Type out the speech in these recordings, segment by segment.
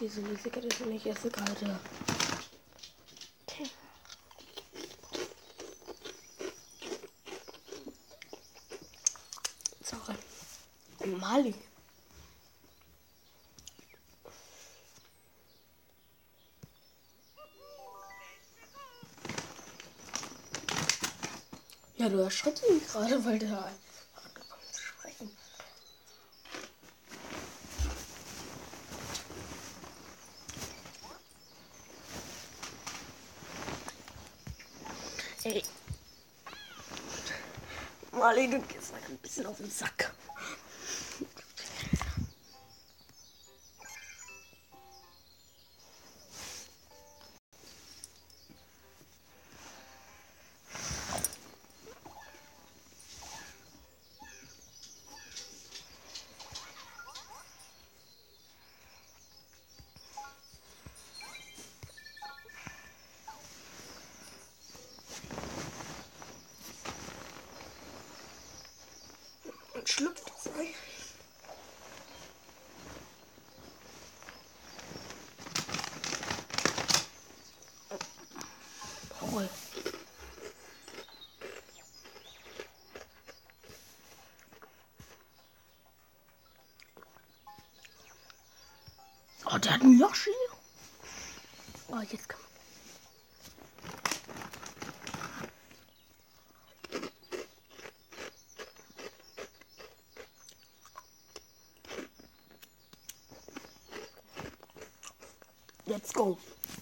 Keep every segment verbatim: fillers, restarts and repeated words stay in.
Diese Musiker, das finde ich esse gerade. Okay. Sorry. Mali. Ja, du erschreckst mich gerade, weil der angefangen zu sprechen. Ey. Mali, du gehst mir ein bisschen auf den Sack. Und schlüpft das Ei. Paul. Oh, der hat einen Yoshi. Oh, jetzt kann Let's go.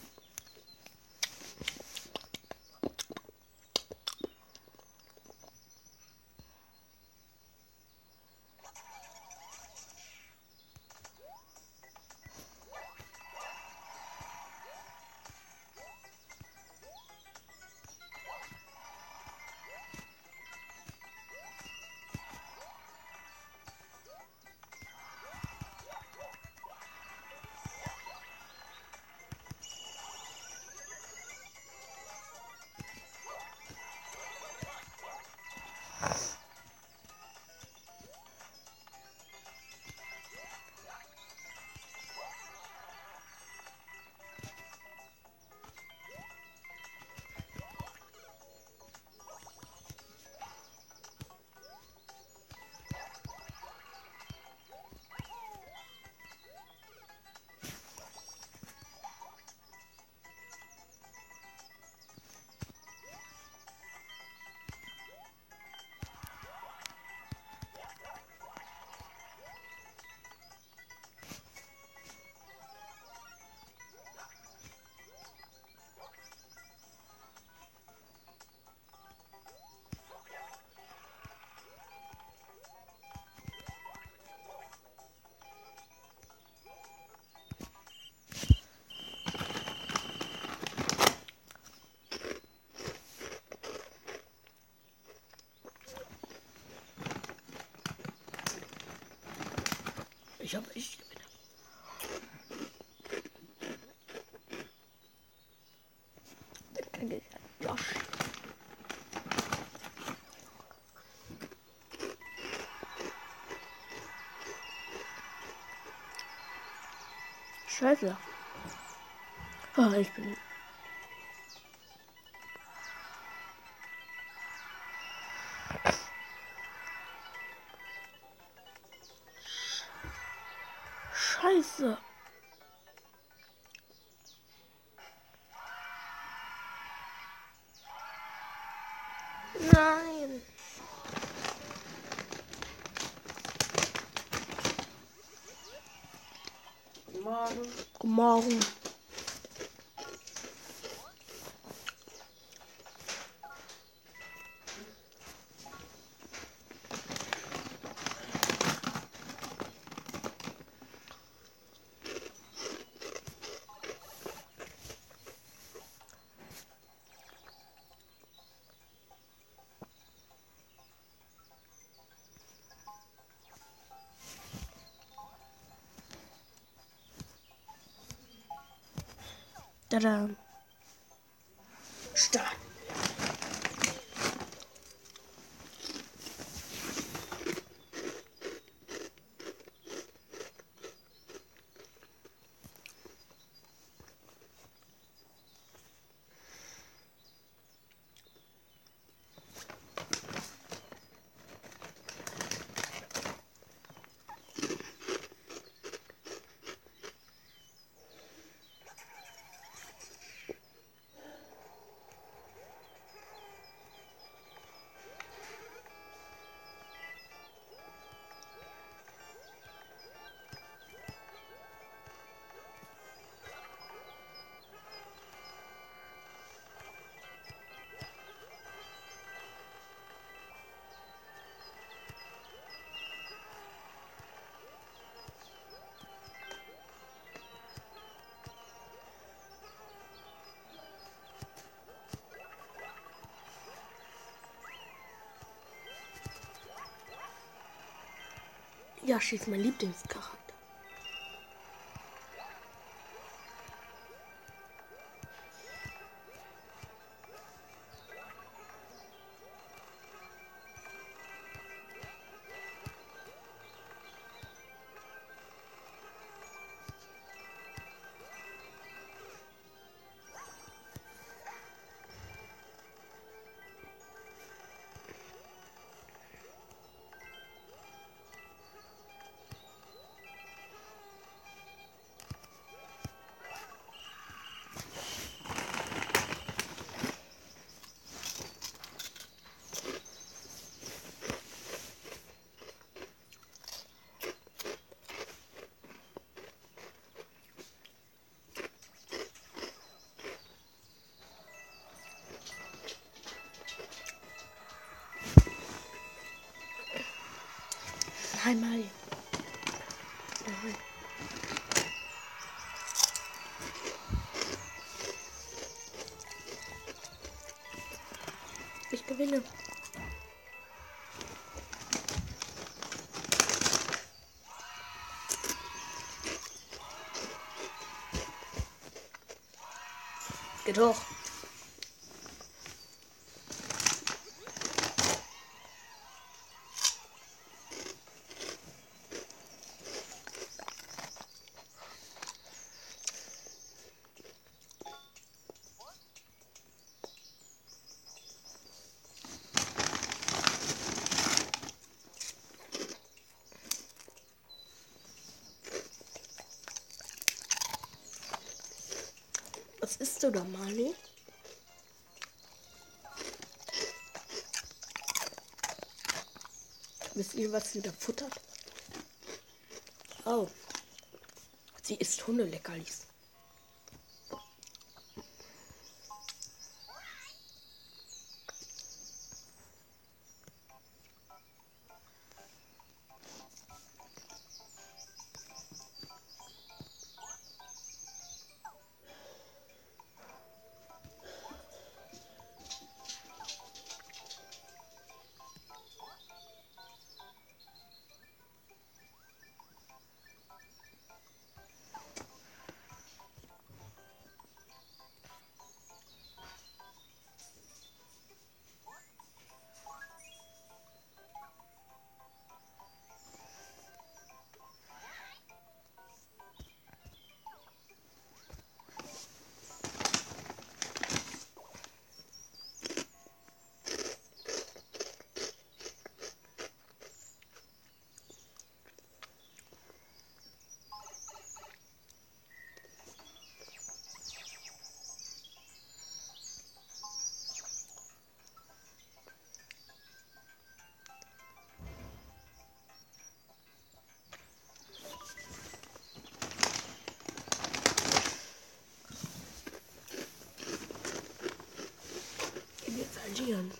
Ich hab echt gewinnt. Josh. Scheiße. Ah, ich bin. Scheiße. Nein. Guten Morgen. Guten Morgen. Tada. Start. Yoshi ist mein Lieblingscharakter. Nein, Mario. Nein. Ich gewinne. Geht hoch. Was isst du da, Mali? Wisst ihr, was sie da futtert? Oh. Sie isst Hundeleckerlis. Wir verlieren.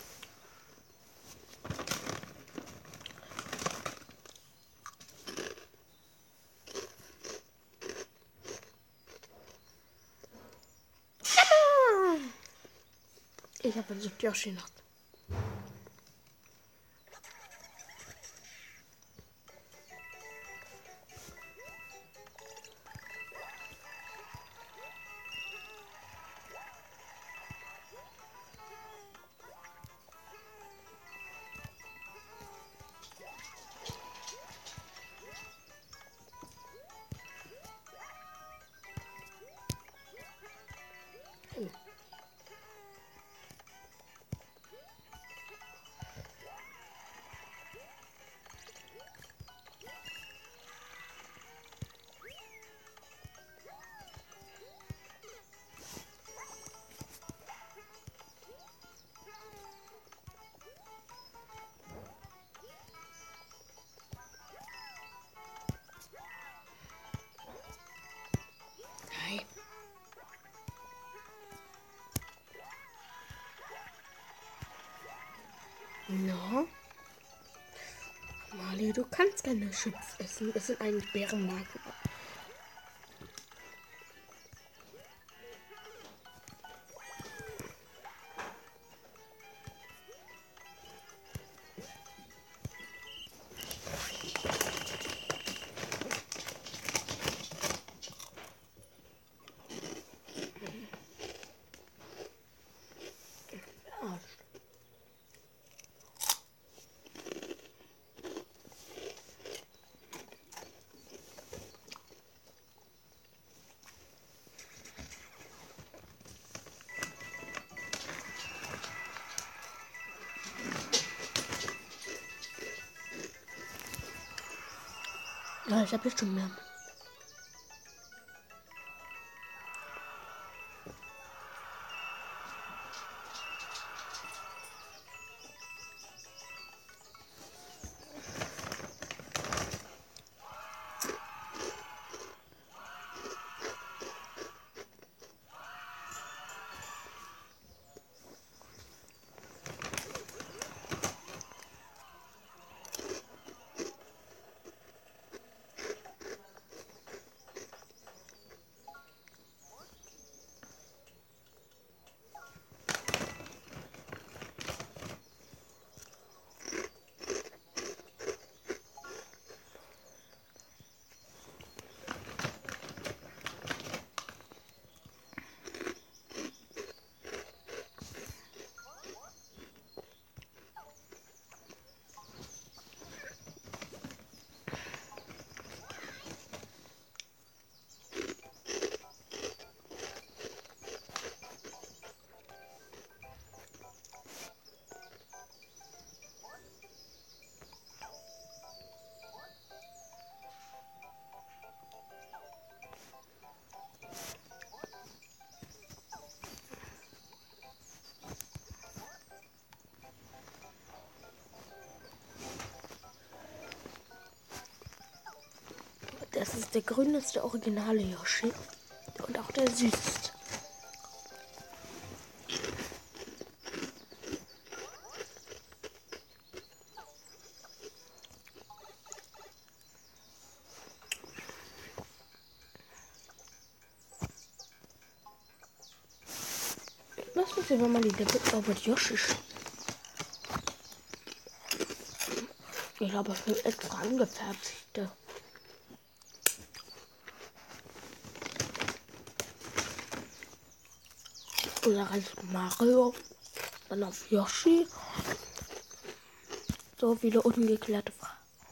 Ich habe versucht, Yoshi noch. Oh. Nein. No. Mali, du kannst keine Chips essen. Das sind eigentlich Bärenmarken. Ja, ich habe jetzt schon mehr. Das ist der grüneste originale Yoshi und auch der süßeste. Lass uns aber mal die Level mit Yoshi. Ich glaube, es sind extra angefertigte. Oder als Mario, dann auf Yoshi. So viele ungeklärte Fragen.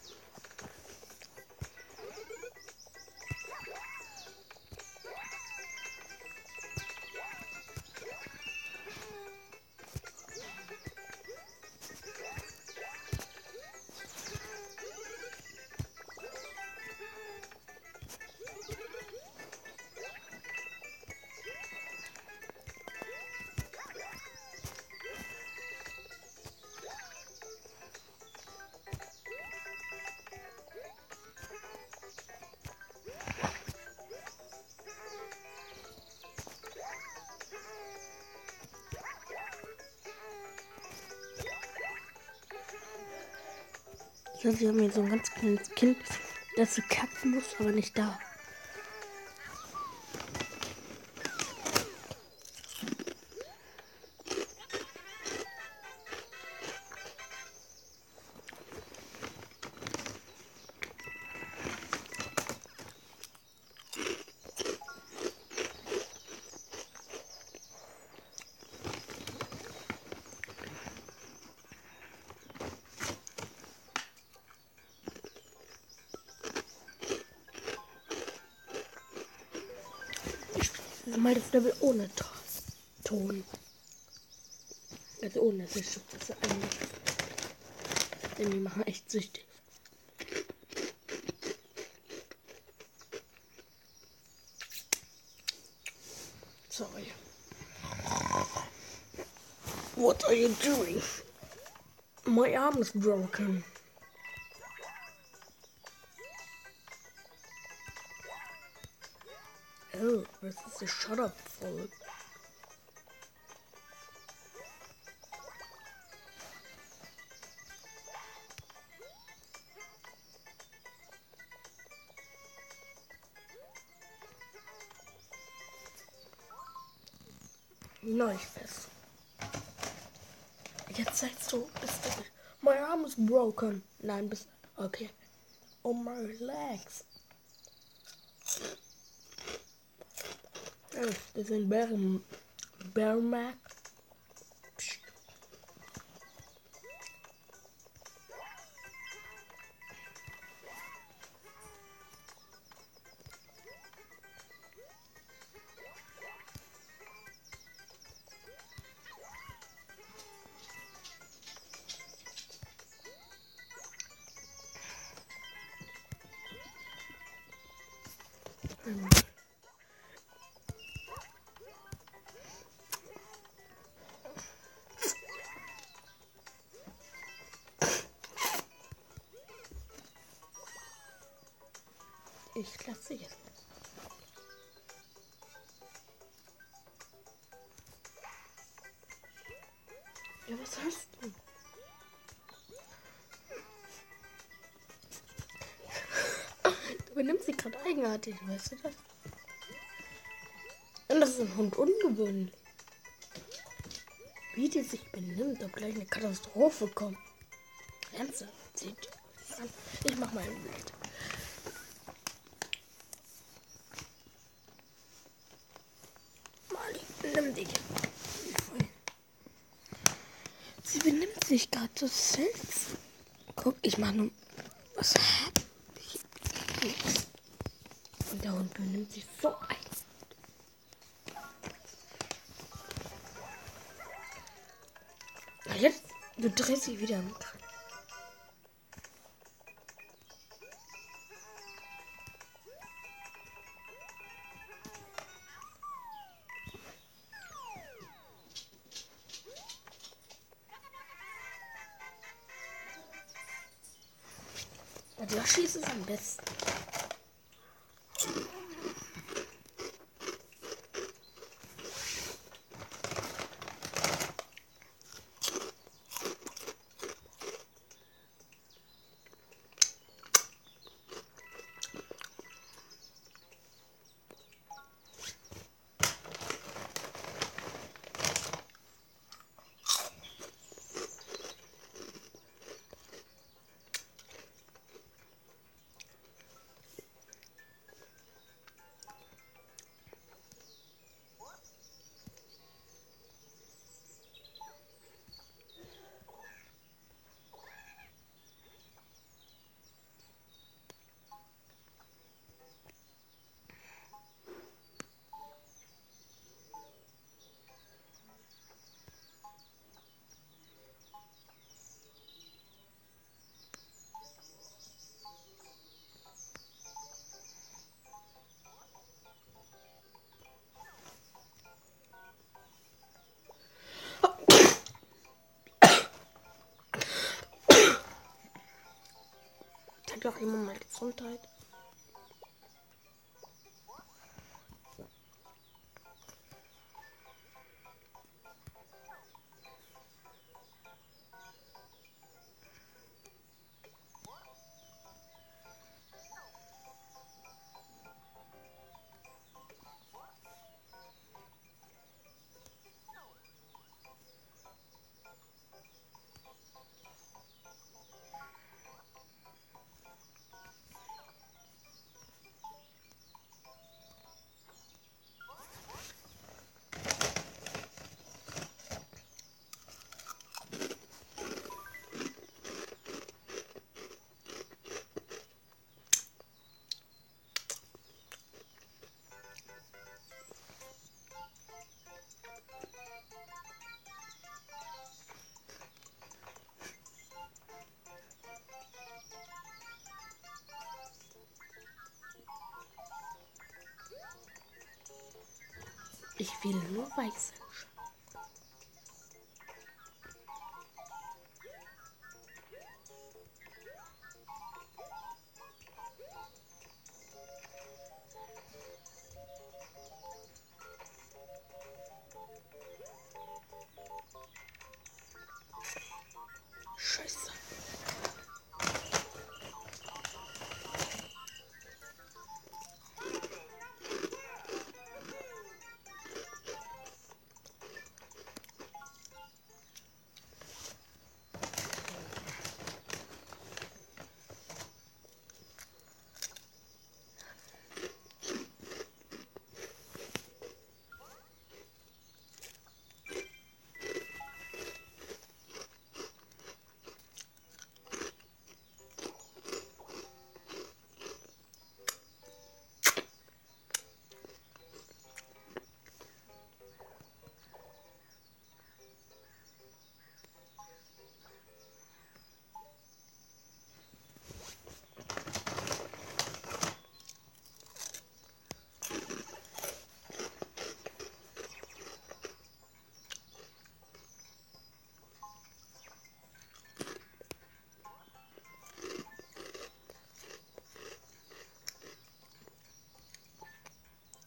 Ja, sie haben hier so ein ganz kleines Kind, das zu kacken muss, aber nicht da. Mal das Level ohne Ton. Also ohne Fisch. Das ist eigentlich. Denn die machen echt süchtig. Sorry. What are you doing? My arm is broken. Oh, this is a shut up voll. Nein, fest. Jetzt sagst du, bist du. My arm is broken. Nein, bist. Okay. Oh, my legs. Oh, das sind Bären. Bärmark. Ähm, Ich lasse jetzt. Ja, was hast du? Du benimmst dich gerade eigenartig, weißt du das? Und das ist ein Hund ungewöhnlich. Wie die sich benimmt, ob gleich eine Katastrophe kommt. Ernsthaft, seht ihr an. Ich mach mal ein Bild. Mali, nimm dich. Sie benimmt sich gerade so seltsam. Guck, ich mach nur. Was hab ich? Nix. Und der Hund benimmt sich so ein. Jetzt, du drehst dich wieder im Kreis. Und Yoshi ist es am besten. Zeig doch immer mal Gesundheit. Ich will nur weiß. Scheiße.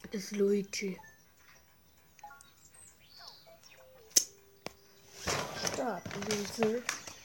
ist Luigi. Startinsel.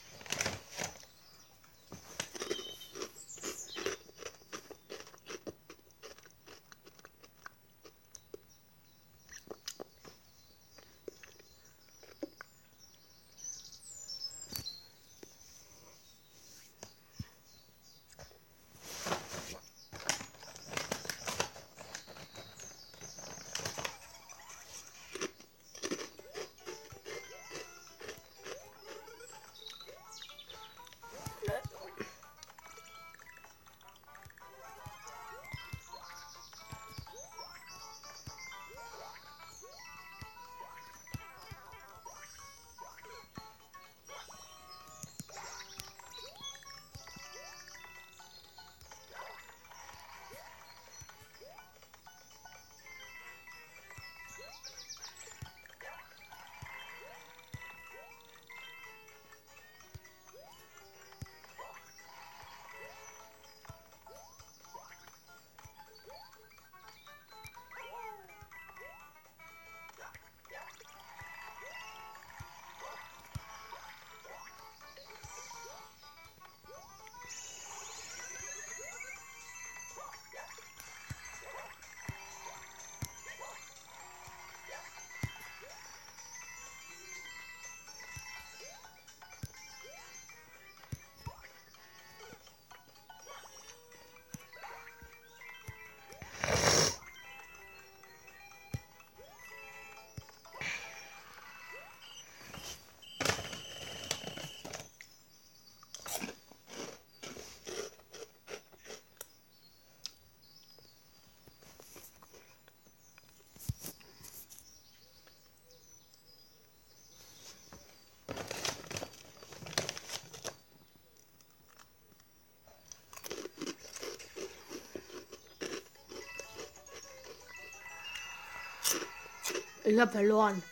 Ich habe verloren.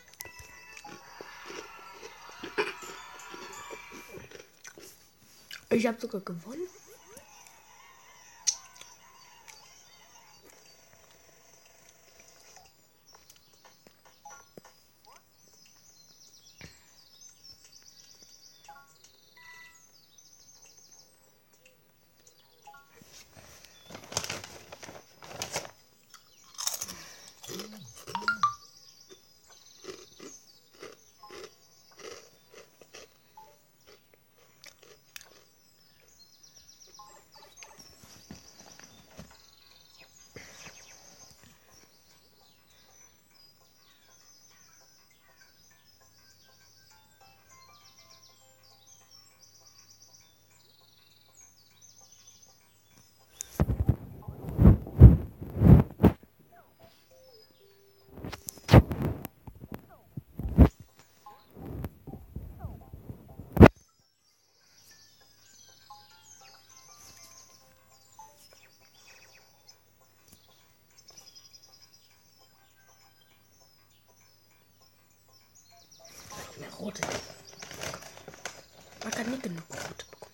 Ich habe sogar gewonnen. Mehr rote. Man kann nicht genug rote bekommen.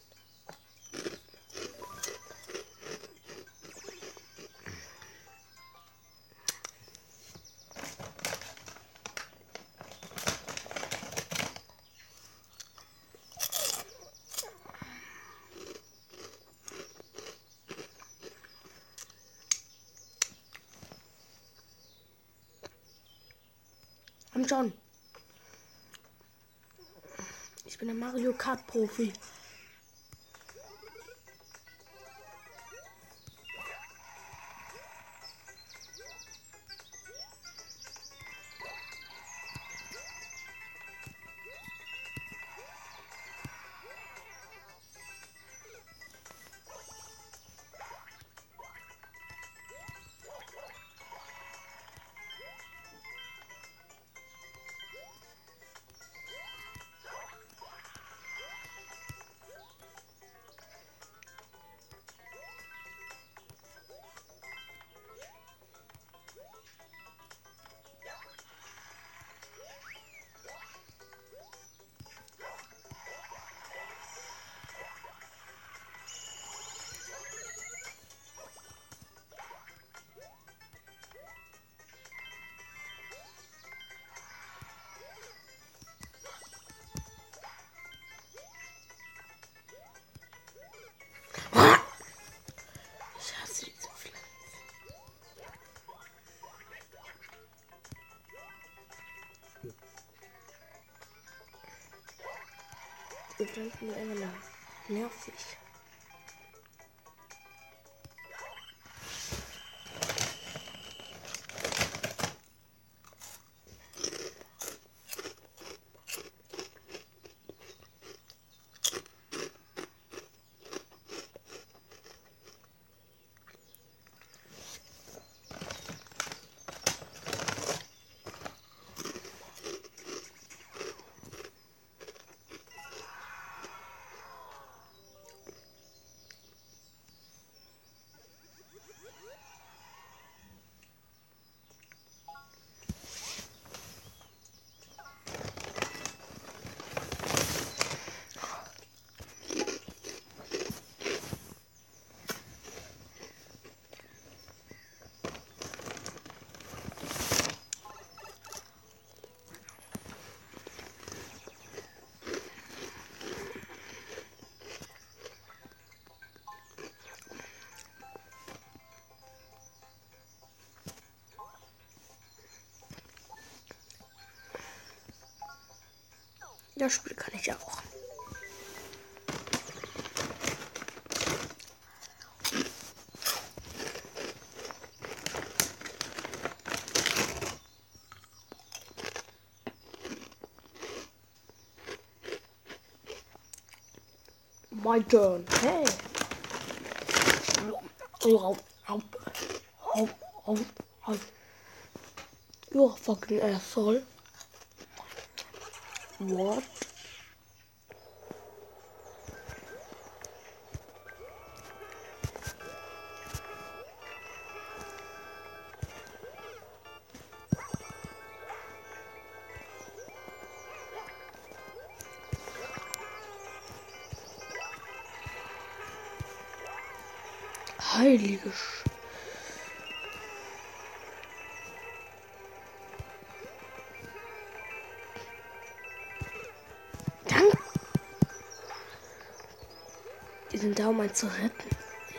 Komm schon. Ich bin ein Mario Kart Profi. übrigens nur immer nervig. Das Spiel kann ich auch. My turn. Hey. You're a fucking asshole. What? Heilige Sch... Danke. Die sind da, um einen zu retten.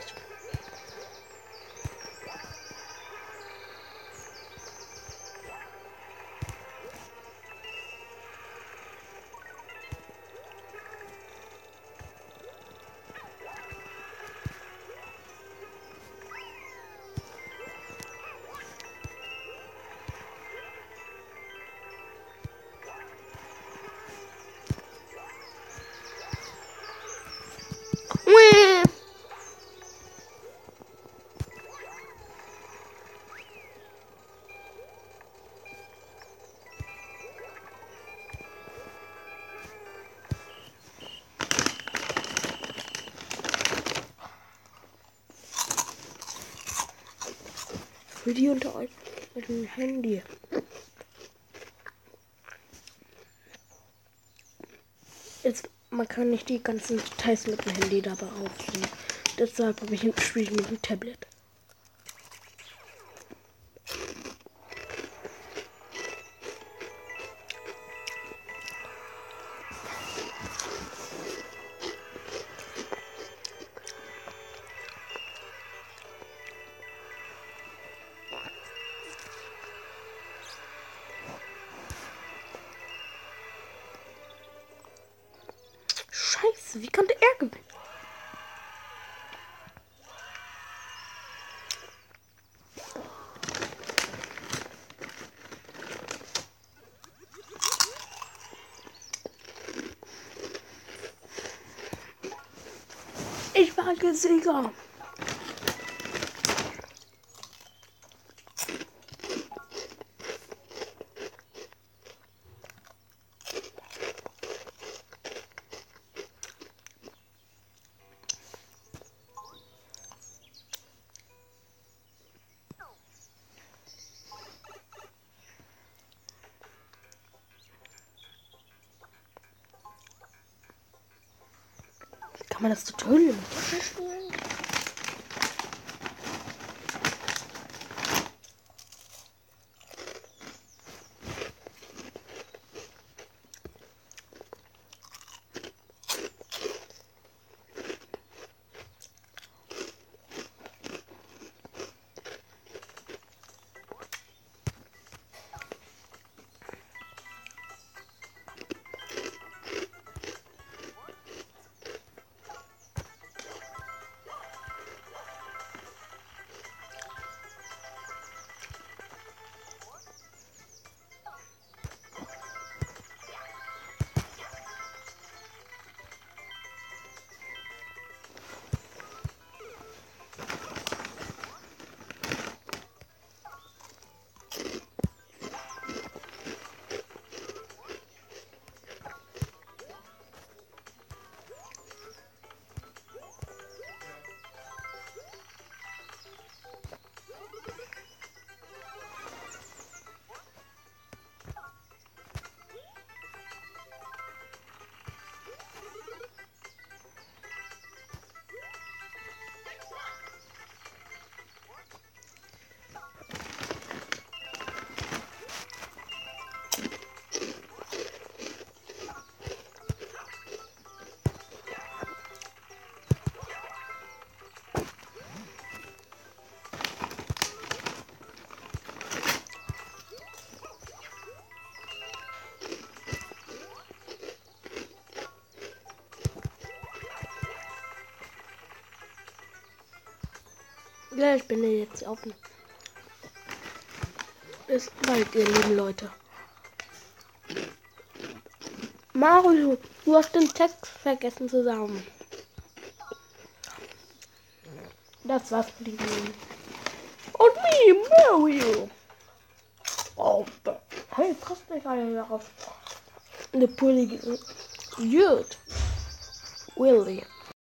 Für die unter euch mit dem Handy. Jetzt, man kann nicht die ganzen Details mit dem Handy dabei aufnehmen. Deshalb habe ich ein Spiel mit dem Tablet. Scheiße, wie konnte er gewinnen? Ich war Sieger. Kann man das Tutorial mit Wasser spielen? Ja, ich bin jetzt offen. Bis bald, ihr lieben Leute. Mario, du hast den Text vergessen zu sagen. Das war's für die Minuten. Und me, Mario. Oh, hey, passt nicht alle darauf. The pretty good. Willie.